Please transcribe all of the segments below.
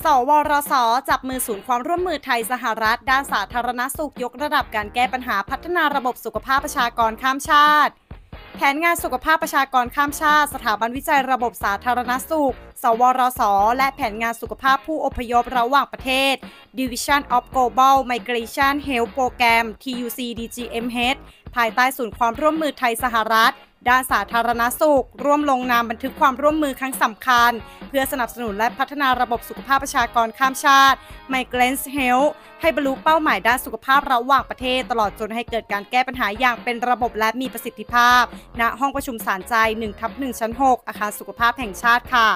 สวรสจับมือศูนย์ความร่วมมือไทยสหรัฐด้านสาธารณสุขยกระดับการแก้ปัญหาพัฒนาระบบสุขภาพประชากรข้ามชาติแผนงานสุขภาพประชากรข้ามชาติสถาบันวิจัยระบบสาธารณสุขสวรสและแผนงานสุขภาพผู้อพยพระหว่างประเทศ Division of Global Migration Health Program TUC DGMH ภายใต้ศูนย์ความร่วมมือไทยสหรัฐด้านสาธารณสุขร่วมลงนามบันทึกความร่วมมือครั้งสำคัญเพื่อสนับสนุนและพัฒนาระบบสุขภาพประชากรข้ามชาติ Migrant Health ให้บรรลุเป้าหมายด้านสุขภาพระหว่างประเทศตลอดจนให้เกิดการแก้ปัญหาอย่างเป็นระบบและมีประสิทธิภาพณห้องประชุมศาลใจ 1/1 ชั้น 6 อาคารสุขภาพแห่งชาติค่ะ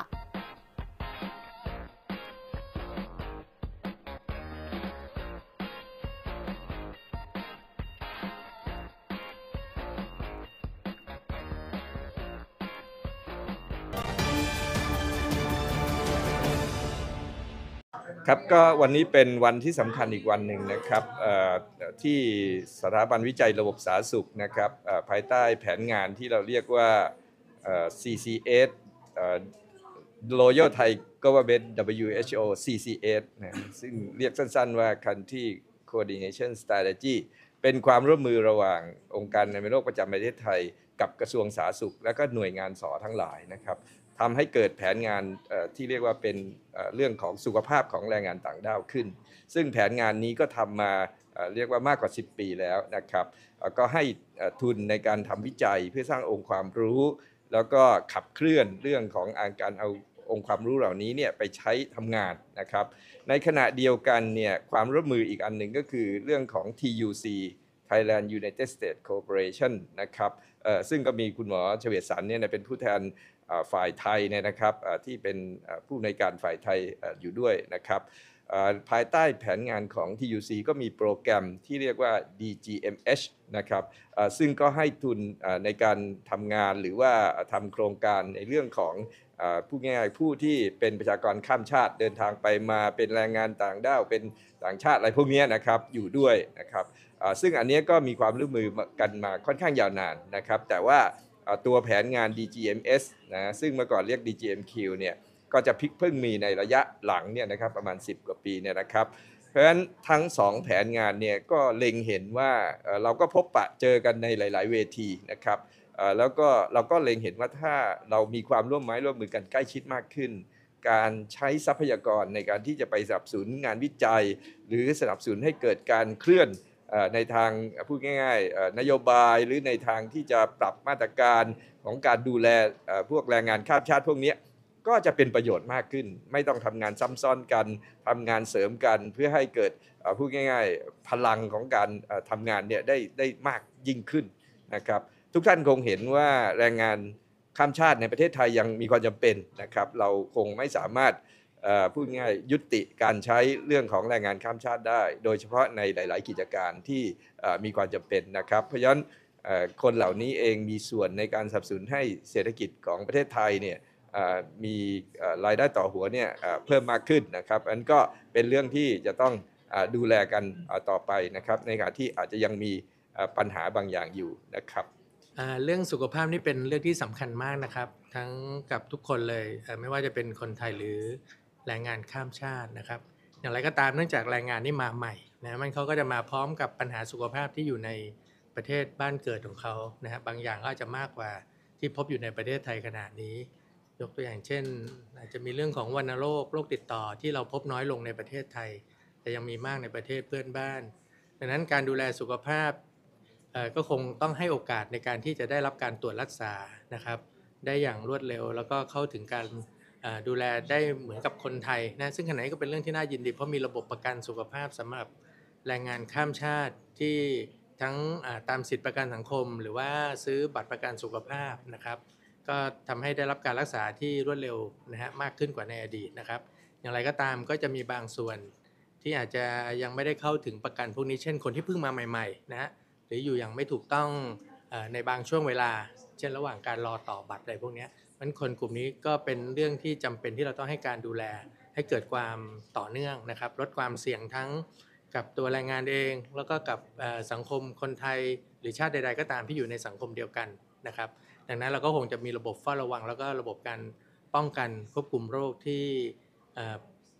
ครับก็วันนี้เป็นวันที่สำคัญอีกวันหนึ่งนะครับที่สถาบันวิจัยระบบสาธารณสุขนะครับภายใต้แผนงานที่เราเรียกว่า CCS Royal Thai Government WHO CCS นะซึ่งเรียกสั้นๆว่า Country Coordination Strategy เป็นความร่วมมือระหว่างองค์การอนามัยโลกประจำประเทศไทยกับกระทรวงสาธารณสุขและก็หน่วยงานสทั้งหลายนะครับทำให้เกิดแผนงานที่เรียกว่าเป็นเรื่องของสุขภาพของแรงงานต่างด้าวขึ้นซึ่งแผนงานนี้ก็ทำมาเรียกว่ามากกว่า10 ปีแล้วนะครับก็ให้ทุนในการทำวิจัยเพื่อสร้างองค์ความรู้แล้วก็ขับเคลื่อนเรื่องของการเอาองค์ความรู้เหล่านี้เนี่ยไปใช้ทำงานนะครับในขณะเดียวกันเนี่ยความร่วมมืออีกอันหนึ่งก็คือเรื่องของ TUC Thailand United States Corporation นะครับซึ่งก็มีคุณหมอเฉวียรสันเนี่ยเป็นผู้แทนฝ่ายไทยเนี่ยนะครับที่เป็นผู้ในการฝ่ายไทยอยู่ด้วยนะครับภายใต้แผนงานของ TUC ก็มีโปรแกรมที่เรียกว่า DGMH นะครับซึ่งก็ให้ทุนในการทำงานหรือว่าทำโครงการในเรื่องของผู้ง่ายๆผู้ที่เป็นประชากรข้ามชาติเดินทางไปมาเป็นแรงงานต่างด้าวเป็นต่างชาติอะไรพวกนี้นะครับอยู่ด้วยนะครับซึ่งอันนี้ก็มีความร่วมมือกันมาค่อนข้างยาวนานนะครับแต่ว่าตัวแผนงาน DGMS นะซึ่งเมื่อก่อนเรียก DGMQ เนี่ยก็จะเพิ่งมีในระยะหลังเนี่ยนะครับประมาณ10 กว่าปีเนี่ยนะครับเพราะฉะนั้นทั้ง2แผนงานเนี่ยก็เล็งเห็นว่าเราก็พบปะเจอกันในหลายๆเวทีนะครับแล้วก็เราก็เล็งเห็นว่าถ้าเรามีความร่วมมือกันใกล้ชิดมากขึ้นการใช้ทรัพยากรในการที่จะไปสนับสนุนงานวิจัยหรือสนับสนุนให้เกิดการเคลื่อนในทางพูดง่ายๆนโยบายหรือในทางที่จะปรับมาตรการของการดูแลพวกแรงงานข้ามชาติพวกนี้ก็จะเป็นประโยชน์มากขึ้นไม่ต้องทำงานซ้ำซ้อนกันทำงานเสริมกันเพื่อให้เกิดพูดง่ายๆพลังของการทำงานเนี่ยได้มากยิ่งขึ้นนะครับทุกท่านคงเห็นว่าแรงงานข้ามชาติในประเทศไทยยังมีความจำเป็นนะครับเราคงไม่สามารถพูดง่ายยุติการใช้เรื่องของแรงงานข้ามชาติได้โดยเฉพาะในหลายๆกิจการที่มีความจำเป็นนะครับเพราะฉะนั้นคนเหล่านี้เองมีส่วนในการสนับสนุนให้เศรษฐกิจของประเทศไทยเนี่ยมีรายได้ต่อหัวเนี่ยเพิ่มมากขึ้นนะครับอันก็เป็นเรื่องที่จะต้องดูแลกันต่อไปนะครับในขณะที่อาจจะยังมีปัญหาบางอย่างอยู่นะครับเรื่องสุขภาพนี่เป็นเรื่องที่สำคัญมากนะครับทั้งกับทุกคนเลยไม่ว่าจะเป็นคนไทยหรือแรงงานข้ามชาตินะครับอย่างไรก็ตามเนื่องจากแรงงานนี่มาใหม่นะมันเขาก็จะมาพร้อมกับปัญหาสุขภาพที่อยู่ในประเทศบ้านเกิดของเขานะฮะบางอย่างก็อาจจะมากกว่าที่พบอยู่ในประเทศไทยขณะนี้ยกตัวอย่างเช่นอาจจะมีเรื่องของวัณโรคโรคติดต่อที่เราพบน้อยลงในประเทศไทยแต่ยังมีมากในประเทศเพื่อนบ้านดังนั้นการดูแลสุขภาพก็คงต้องให้โอกาสในการที่จะได้รับการตรวจรักษานะครับได้อย่างรวดเร็วแล้วก็เข้าถึงการดูแลได้เหมือนกับคนไทยนะซึ่งขณะนี้ก็เป็นเรื่องที่น่ายินดีเพราะมีระบบประกันสุขภาพสำหรับแรงงานข้ามชาติที่ทั้งตามสิทธิประกันสังคมหรือว่าซื้อบัตรประกันสุขภาพนะครับก็ทำให้ได้รับการรักษาที่รวดเร็วนะฮะมากขึ้นกว่าในอดีตนะครับอย่างไรก็ตามก็จะมีบางส่วนที่อาจจะยังไม่ได้เข้าถึงประกันพวกนี้เช่นคนที่เพิ่งมาใหม่ๆนะฮะหรืออยู่อย่างไม่ถูกต้องในบางช่วงเวลาเช่นระหว่างการรอต่อบัตรอะไรพวกนี้มันคนกลุ่มนี้ก็เป็นเรื่องที่จำเป็นที่เราต้องให้การดูแลให้เกิดความต่อเนื่องนะครับลดความเสี่ยงทั้งกับตัวแรงงานเองแล้วก็กับสังคมคนไทยหรือชาติใดๆก็ตามที่อยู่ในสังคมเดียวกันนะครับดังนั้นเราก็คงจะมีระบบเฝ้าระวังแล้วก็ระบบการป้องกันควบคุมโรคที่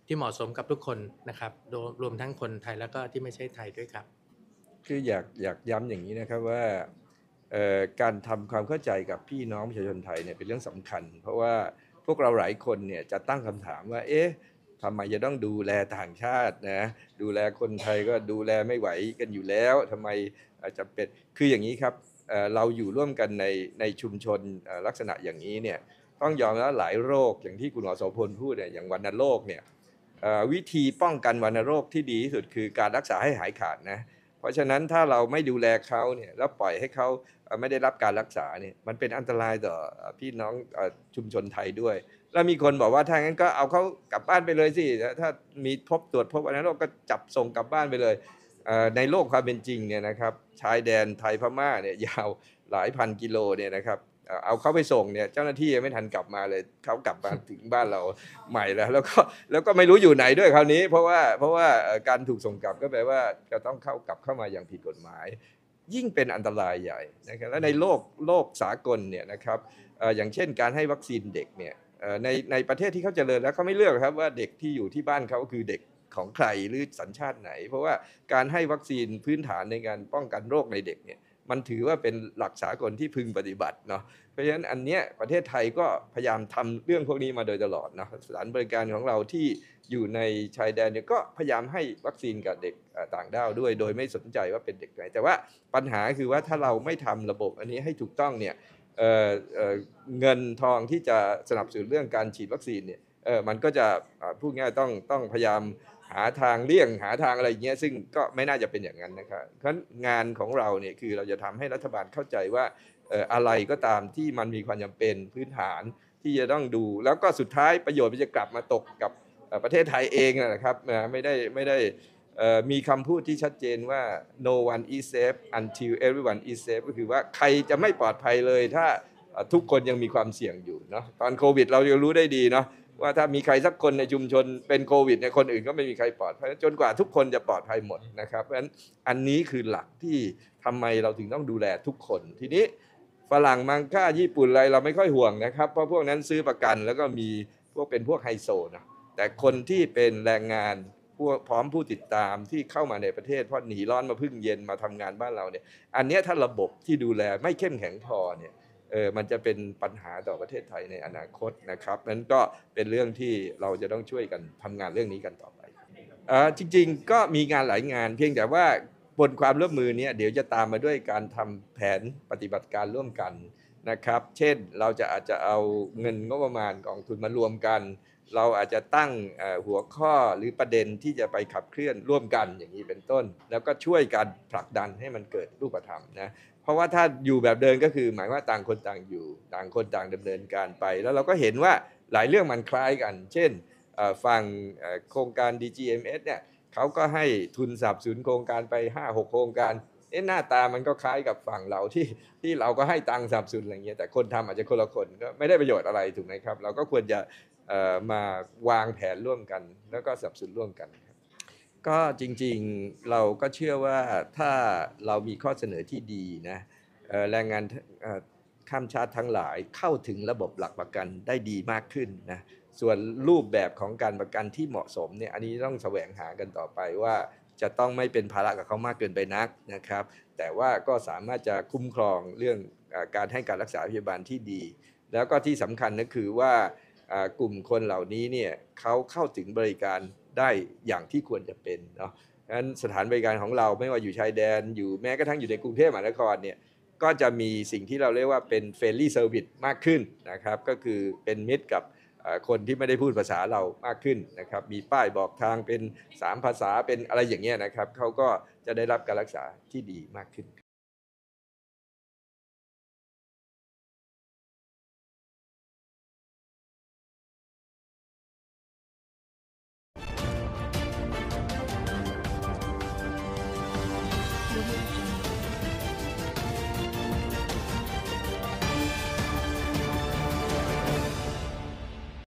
ที่เหมาะสมกับทุกคนนะครับรวมทั้งคนไทยแล้วก็ที่ไม่ใช่ไทยด้วยครับคืออยากย้ำอย่างนี้นะครับว่าการทำความเข้าใจกับพี่น้องประชาชนไทยเนี่ยเป็นเรื่องสำคัญเพราะว่าพวกเราหลายคนเนี่ยจะตั้งคำถามว่าเอ๊ะทำไมจะต้องดูแลต่างชาตินะดูแลคนไทยก็ดูแลไม่ไหวกันอยู่แล้วทำไมจะเป็นคืออย่างนี้ครับเราอยู่ร่วมกันในชุมชนลักษณะอย่างนี้เนี่ยต้องยอมรับหลายโรคอย่างที่คุณหมอโสพลพูดเนี่ยอย่างวัณโรคเนี่ยวิธีป้องกันวัณโรคที่ดีที่สุดคือการรักษาให้หายขาดนะเพราะฉะนั้นถ้าเราไม่ดูแลเขาเนี่ยแล้วปล่อยให้เขาไม่ได้รับการรักษาเนี่ยมันเป็นอันตรายต่อพี่น้องชุมชนไทยด้วยแล้วมีคนบอกว่าถ้างั้นก็เอาเขากลับบ้านไปเลยสิถ้ามีตรวจพบวัณโรคก็จับส่งกลับบ้านไปเลยในโลกความเป็นจริงเนี่ยนะครับชายแดนไทยพม่าเนี่ยยาวหลายพันกิโลเนี่ยนะครับเอาเขาไปส่งเนี่ยเจ้าหน้าที่ยังไม่ทันกลับมาเลยเขากลับมาถึงบ้านเราใหม่แล้วก็ไม่รู้อยู่ไหนด้วยคราวนี้เพราะว่าการถูกส่งกลับก็แปลว่าจะต้องกลับเข้ามาอย่างผิดกฎหมายยิ่งเป็นอันตรายใหญ่นะครับและในโลกสากลเนี่ยนะครับอย่างเช่นการให้วัคซีนเด็กเนี่ยในประเทศที่เขาเจริญแล้วเขาไม่เลือกครับว่าเด็กที่อยู่ที่บ้านเขาคือเด็กของใครหรือสัญชาติไหนเพราะว่าการให้วัคซีนพื้นฐานในการป้องกันโรคในเด็กเนี่ยมันถือว่าเป็นหลักสากลที่พึงปฏิบัติเนาะเพราะฉะนั้นอันเนี้ยประเทศไทยก็พยายามทำเรื่องพวกนี้มาโดยตลอดนะสถานบริการของเราที่อยู่ในชายแดนเนี่ยก็พยายามให้วัคซีนกับเด็กต่างด้าวด้วยโดยไม่สนใจว่าเป็นเด็กไหนแต่ว่าปัญหาคือว่าถ้าเราไม่ทำระบบอันนี้ให้ถูกต้องเนี่ยเงินทองที่จะสนับสนุนเรื่องการฉีดวัคซีนเนี่ยมันก็จะพูดง่ายต้องพยายามหาทางเลี่ยงหาทางอะไรอย่างเงี้ยซึ่งก็ไม่น่าจะเป็นอย่างนั้นนะครับเพราะฉะนั้นงานของเราเนี่ยคือเราจะทำให้รัฐบาลเข้าใจว่าอะไรก็ตามที่มันมีความจำเป็นพื้นฐานที่จะต้องดูแล้วก็สุดท้ายประโยชน์มันจะกลับมาตกกับประเทศไทยเองนะครับไม่ได้มีคำพูดที่ชัดเจนว่า no one is safe until everyone is safe ก็คือว่าใครจะไม่ปลอดภัยเลยถ้าทุกคนยังมีความเสี่ยงอยู่เนาะตอนโควิดเราจะรู้ได้ดีเนาะว่าถ้ามีใครสักคนในชุมชนเป็นโควิดเนี่ยคนอื่นก็ไม่มีใครปลอดภัยจนกว่าทุกคนจะปลอดภัยหมดนะครับเพราะฉะนั้นอันนี้คือหลักที่ทำไมเราถึงต้องดูแลทุกคนทีนี้ฝรั่งมังค่าญี่ปุ่นอะไรเราไม่ค่อยห่วงนะครับเพราะพวกนั้นซื้อประกันแล้วก็มีเป็นพวกไฮโซนะแต่คนที่เป็นแรงงานพร้อมผู้ติดตามที่เข้ามาในประเทศเพราะหนีร้อนมาพึ่งเย็นมาทำงานบ้านเราเนี่ยอันนี้ถ้าระบบที่ดูแลไม่เข้มแข็งพอเนี่ยมันจะเป็นปัญหาต่อประเทศไทยในอนาคตนะครับนั้นก็เป็นเรื่องที่เราจะต้องช่วยกันทำงานเรื่องนี้กันต่อไปจริงๆก็มีงานหลายงานเพียงแต่ว่าบนความร่วมมือนี้เดี๋ยวจะตามมาด้วยการทำแผนปฏิบัติการร่วมกันนะครับเช่นเราอาจจะเอาเงินงบประมาณกองทุนมารวมกันเราอาจจะตั้งหัวข้อหรือประเด็นที่จะไปขับเคลื่อนร่วมกันอย่างนี้เป็นต้นแล้วก็ช่วยกันผลักดันให้มันเกิดรูปธรรมนะเพราะว่าถ้าอยู่แบบเดิมก็คือหมายว่าต่างคนต่างอยู่ต่างคนต่างดำเนินการไปแล้วเราก็เห็นว่าหลายเรื่องมันคล้ายกันเช่นฝั่งโครงการ DGMS เนี่ยเขาก็ให้ทุนสนับสนุนโครงการไป 5-6 โครงการหน้าตามันก็คล้ายกับฝั่งเราที่เราก็ให้ตังค์สนับสนุนอะไรเงี้ยแต่คนทำอาจจะคนละคนก็ไม่ได้ประโยชน์อะไรถูกไหมครับเราก็ควรจะมาวางแผนร่วมกันแล้วก็สนับสนุนร่วมกันครับก็จริงๆเราก็เชื่อว่าถ้าเรามีข้อเสนอที่ดีนะแรงงานข้ามชาติทั้งหลายเข้าถึงระบบหลักประกันได้ดีมากขึ้นนะส่วนรูปแบบของการประกันที่เหมาะสมเนี่ยอันนี้ต้องแสวงหากันต่อไปว่าจะต้องไม่เป็นภาระกับเขามากเกินไปนักนะครับแต่ว่าก็สามารถจะคุ้มครองเรื่องการให้การรักษาพยาบาลที่ดีแล้วก็ที่สำคัญก็คือว่ากลุ่มคนเหล่านี้เนี่ยเขาเข้าถึงบริการได้อย่างที่ควรจะเป็นเนาะฉะนั้นสถานบริการของเราไม่ว่าอยู่ชายแดนอยู่แม้กระทั่งอยู่ในกรุงเทพมหานครเนี่ยก็จะมีสิ่งที่เราเรียกว่าเป็น friendly service มากขึ้นนะครับก็คือเป็นมิตรกับคนที่ไม่ได้พูดภาษาเรามากขึ้นนะครับมีป้ายบอกทางเป็น3 ภาษาเป็นอะไรอย่างเงี้ยนะครับเขาก็จะได้รับการรักษาที่ดีมากขึ้น